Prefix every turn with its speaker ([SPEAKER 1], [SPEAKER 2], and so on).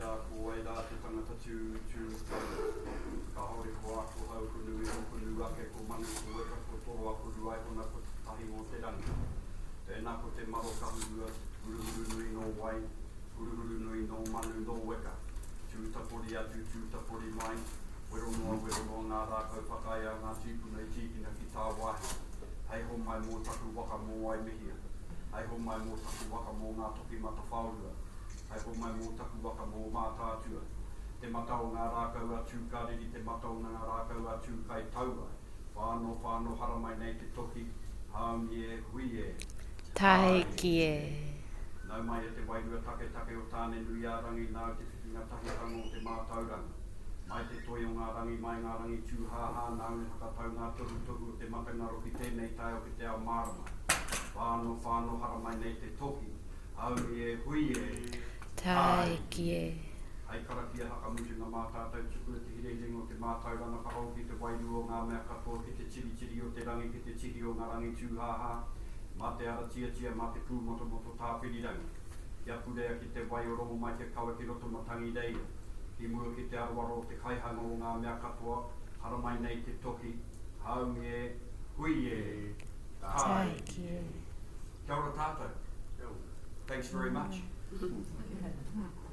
[SPEAKER 1] ko e rā te tangata tū ka hore ko ako hau ko nui ko nui ake ko manu ko weka ko toro ako ruai kona ko tahi o te rangi. Tēnā ko te maro ka hurua, huru nui no wai, huru nui no manu no weka. Tūtapori atu, tūtapori mai, wero noa ngā rākau whakaia ngā tīpuna I tīkina ki tā wahi. Hei ho mai mō taku waka mō ai mihia. Hei ho mai mō taku waka mō ngā toki mata whaurua. Hei ho mai mō taku waka mō mātātua. Te matao ngā rākau atu kariri, te matao ngā rākau atu kai taua. Whāno haramai nei te toki, haumie, huie.
[SPEAKER 2] Taikie.
[SPEAKER 1] Nau mai e te wairua take o tāne nui a rangi nā te whiwhinga tahitango o te mātauranga. Mai te toi o ngā rangi, mai ngā rangi tūhāhā, nau e whakatau ngā tohu o te matangaro ki tēnei tai o ki te ao marama. Whāno haramai nei te toki, haumie, huie.
[SPEAKER 2] Taikie.
[SPEAKER 1] Hei karakia hakamutu ngā mātātau tuku e te hirering o te mātauranga whakau ki te wairua o ngā mea katoa ki te tiri o te rangi, ki te tiri o ngā rangi tūhāhā. Mā te ara tia, mā te pūmoto tāwhiri rangi. Kia purea ki te wai o rongo mai te kaua ki roto matangi reira. Ki mua ki te arawaro o te kaihanga o ngā mea katoa, haramai nei te toki, haumie, huie,
[SPEAKER 2] Taikie.
[SPEAKER 1] Kia ora tātou. Thanks very much.